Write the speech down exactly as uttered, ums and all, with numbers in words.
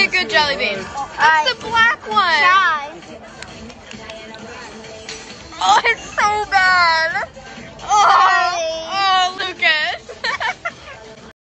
a good jelly bean. That's the black one. Try. Oh, it's so bad. Oh.